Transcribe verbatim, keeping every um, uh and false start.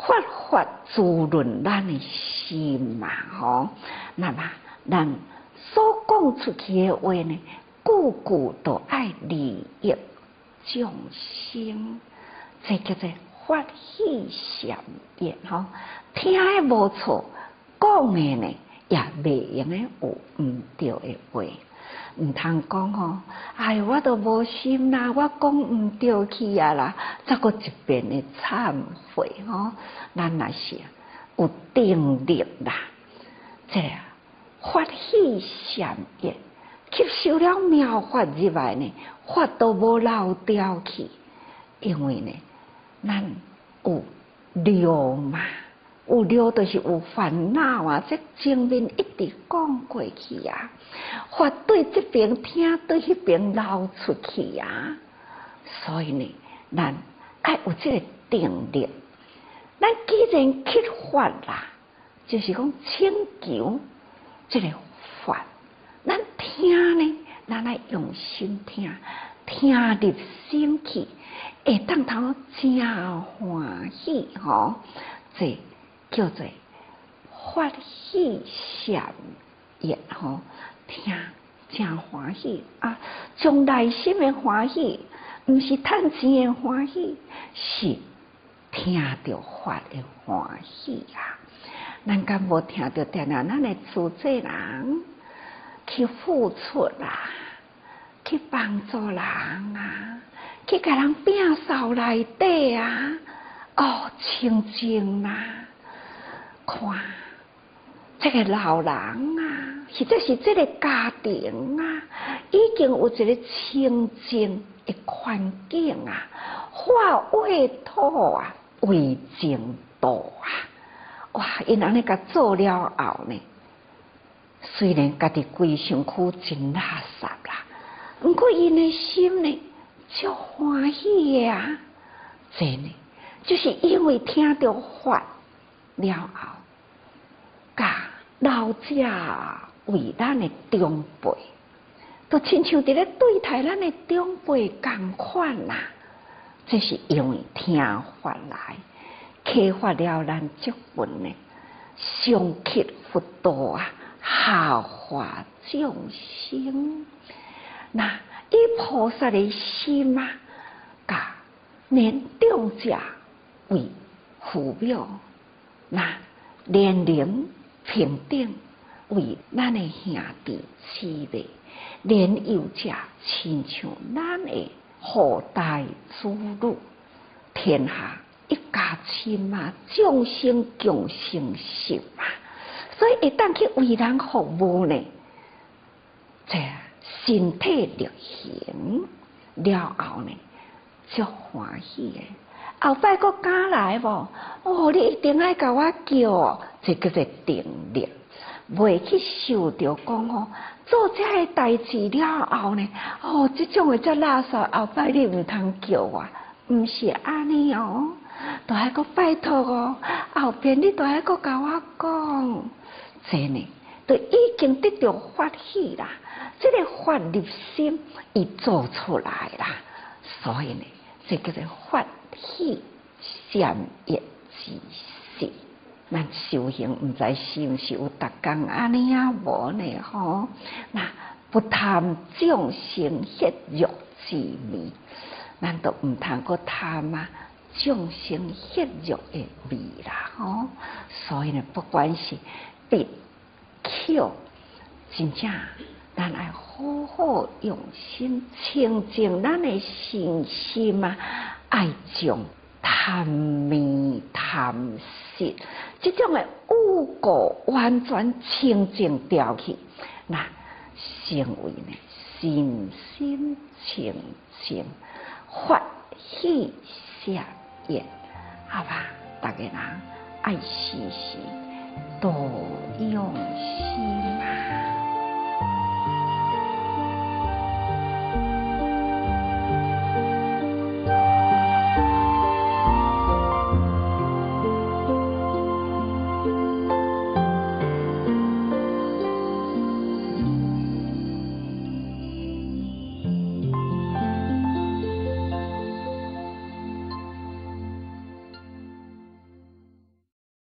发发滋润咱的心嘛，吼。那么咱所讲出去的话呢，句句都爱利益众生，这叫做法喜善业吼。听的无错，讲的呢也袂用的有毋对的话。唔通讲吼，哎，我都无心啦，我讲唔对去啊啦，再过一遍的忏悔吼。咱若是有定力啦，这法喜善业吸收了妙法入来呢，法都无漏掉去，因为呢，咱有了嘛。有了就是有烦恼啊，这前面一直讲过去啊，法对这边听，对迄边流出去啊，所以呢，咱爱有这个定力。咱既然去法啦，就是讲请求这个法，咱听呢，咱爱用心听，听入心去，会当头真欢喜吼，这。叫做法喜善业吼，听真欢喜啊！从内心的欢喜，毋是趁钱的欢喜，是听到法的欢喜啊！咱敢无听到定定咱的自济人去付出啦，去帮助人啊，去甲人摒扫内底啊，哦，清净啦！看，这个老人啊，或者是这个家庭啊，已经有一个清净的环境啊，化为土啊，为净土啊，哇！因安尼甲做了后呢，虽然家己规身躯真垃圾啦，不过因的心呢，足欢喜的啊，这呢，就是因为听到法了后。甲老者为咱的长辈，都亲像伫咧对待咱的长辈共款啦。这是因为听法来启发了咱足分呢，上契佛道啊，下化众生。那以菩萨的心啊，甲年长者为父母，那年龄。平等为咱的兄弟姊妹，年幼者亲像咱的后代子女，天下一家亲嘛，众生共生性嘛，所以会当去为人服务呢，这身体力行了后呢，足欢喜的。后摆佫敢来无？哦，你一定爱甲我叫，这叫做定力，袂去受着讲哦，做这个代志了后呢，哦，这种的这垃圾，后摆你唔通叫我，唔是安尼哦，都还佫拜托哦，后边你都还佫甲我讲，这呢，都已经得到法喜啦，这个法入心已做出来啦，所以呢，这叫做法。喜善业之事，咱修行唔知是毋是有逐工安尼啊？无呢吼，那不贪众生血肉之味，咱都唔通个贪啊众生血肉的味啦吼。所以呢，不管是别口，真正咱爱好好用心清净咱的心心啊。爱将贪迷贪色这种的污垢完全清净掉去，那成为呢心心清净，法喜善业，好吧？大家人爱时时多用心啊。